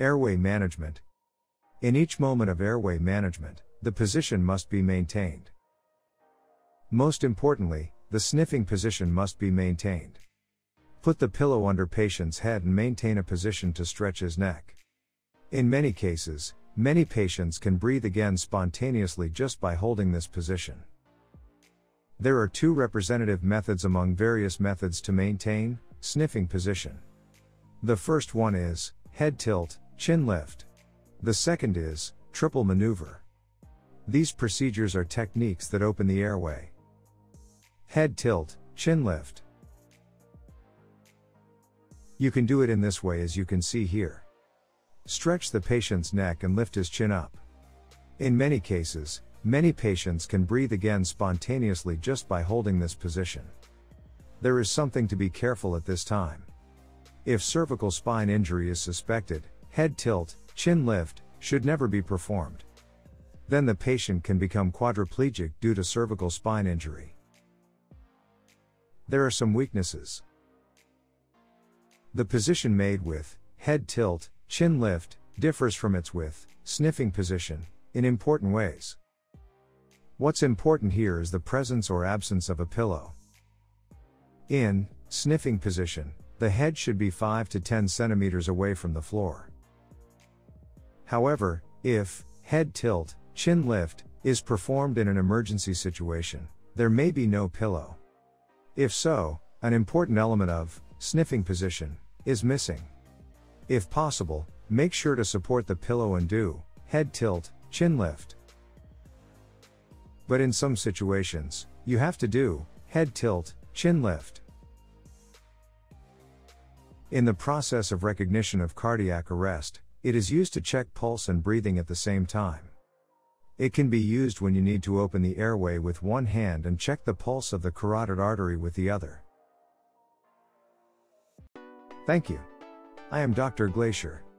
Airway management. In each moment of airway management, the position must be maintained. Most importantly, the sniffing position must be maintained. Put the pillow under patient's head and maintain a position to stretch his neck. In many cases, many patients can breathe again spontaneously just by holding this position. There are two representative methods among various methods to maintain sniffing position. The first one is head tilt, chin lift. The second is triple maneuver. These procedures are techniques that open the airway. Head tilt, chin lift. You can do it in this way as you can see here. Stretch the patient's neck and lift his chin up. In many cases, many patients can breathe again spontaneously just by holding this position. There is something to be careful at this time. If cervical spine injury is suspected, head tilt, chin lift should never be performed. Then the patient can become quadriplegic due to cervical spine injury. There are some weaknesses. The position made with head tilt, chin lift differs from its with sniffing position in important ways. What's important here is the presence or absence of a pillow. In sniffing position, the head should be 5 to 10 centimeters away from the floor. However, if head tilt, chin lift is performed in an emergency situation, there may be no pillow. If so, an important element of sniffing position is missing. If possible, make sure to support the pillow and do head tilt, chin lift. But in some situations, you have to do head tilt, chin lift. In the process of recognition of cardiac arrest, it is used to check pulse and breathing at the same time. It can be used when you need to open the airway with one hand and check the pulse of the carotid artery with the other. Thank you. I am Dr. Glacier.